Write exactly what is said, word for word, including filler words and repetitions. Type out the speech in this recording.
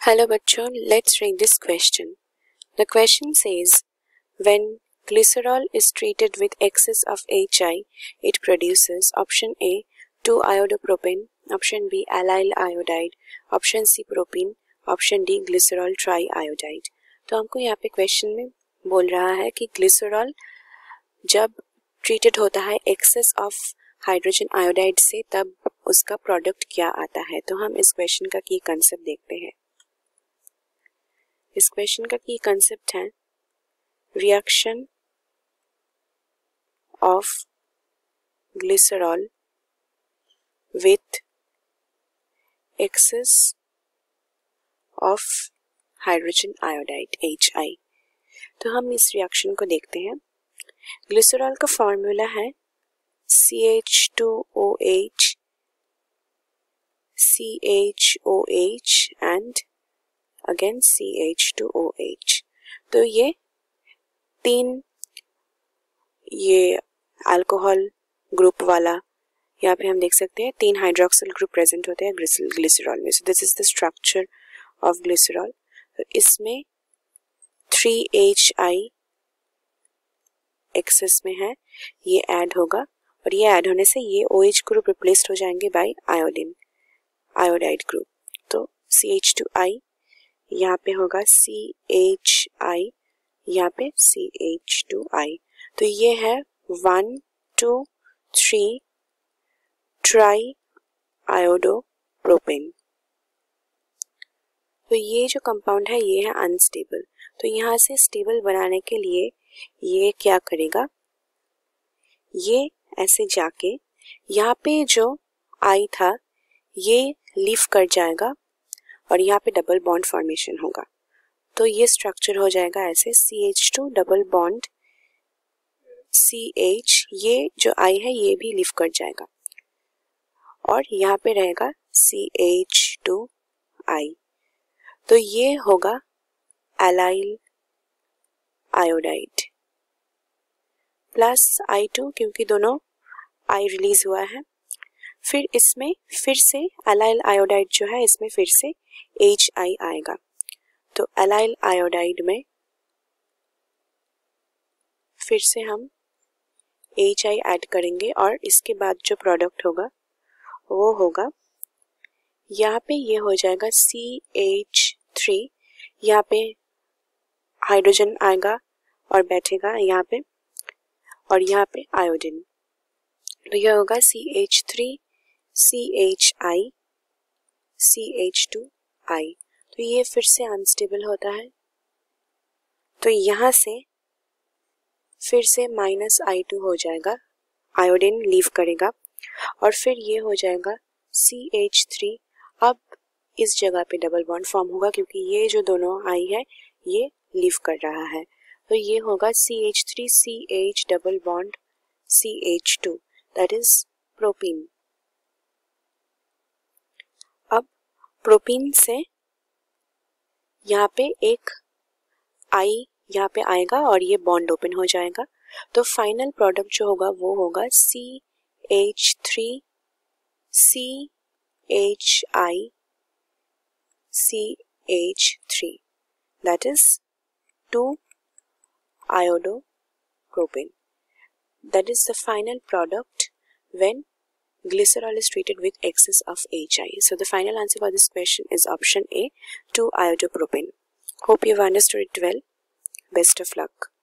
Hello bachcho, let's read this question. The question says, when glycerol is treated with excess of H I, it produces option A two iodopropane, option B allyl iodide, option C propene, option D glycerol triiodide. तो हमको यहाँ पे question में बोल रहा है कि glycerol जब ट्रीटेड होता है एक्सेस ऑफ हाइड्रोजन आयोडाइड से तब उसका प्रोडक्ट क्या आता है। तो हम इस क्वेश्चन का की कंसेप्ट देखते हैं। इस क्वेश्चन का की कंसेप्ट है reaction of glycerol with excess of hydrogen iodide H I। तो हम इस रिएक्शन को देखते हैं। ग्लिसरॉल का फॉर्मूला है C H two O H C H O H and again C H two O H। तो ये तीन ये अल्कोहल ग्रुप वाला यहाँ पे हम देख सकते हैं तीन हाइड्रोक्सिल ग्रुप प्रेजेंट होते हैं ग्लिसरॉल में। So this is the structure of glycerol. तो इसमें थ्री H I एक्सेस में है, ये ऐड होगा और ये ऐड होने से ये OH ग्रुप रिप्लेस्ड हो जाएंगे बाय आयोडीन आयोडाइड ग्रुप। तो C H टू I यहाँ पे होगा C H I, यहाँ पे C H टू I। तो ये है one two three tri iodopropane. तो ये जो कंपाउंड है ये है अनस्टेबल। तो यहाँ से स्टेबल बनाने के लिए ये क्या करेगा, ये ऐसे जाके यहाँ पे जो I था ये लीव कर जाएगा और यहाँ पे डबल बॉन्ड फॉर्मेशन होगा। तो ये स्ट्रक्चर हो जाएगा ऐसे C H two double bond C H, ये जो I है ये भी लीव कर जाएगा और यहाँ पे रहेगा C H टू I। तो ये होगा allyl iodide plus I two, क्योंकि दोनों I रिलीज हुआ है। फिर इसमें फिर से एलाइल आयोडाइड जो है इसमें फिर से H I आएगा। तो एलाइल आयोडाइड में फिर से हम H I ऐड करेंगे और इसके बाद जो प्रोडक्ट होगा वो होगा यहाँ पे ये हो जाएगा C H थ्री, यहाँ पे हाइड्रोजन आएगा और बैठेगा यहाँ पे और यहाँ पे आयोडीन। तो यह होगा C H three C H I C H two I। तो ये फिर से अनस्टेबल होता है। तो यहाँ से फिर से माइनस I टू हो जाएगा, आयोडीन लीव करेगा और फिर ये हो जाएगा C H थ्री। अब इस जगह पे डबल बॉन्ड फॉर्म होगा क्योंकि ये जो दोनों I है ये लीव कर रहा है। तो ये होगा C H three C H double bond C H two, that is propene. अब प्रोपीन से यहाँ पे एक I यहाँ पे आएगा और ये बॉन्ड ओपन हो जाएगा। तो फाइनल प्रोडक्ट जो होगा वो होगा C H three C H I C H three, that is two iodopropane. That is the final product when glycerol is treated with excess of H I. So the final answer for this question is option A, two iodopropane. Hope you have understood it well. Best of luck.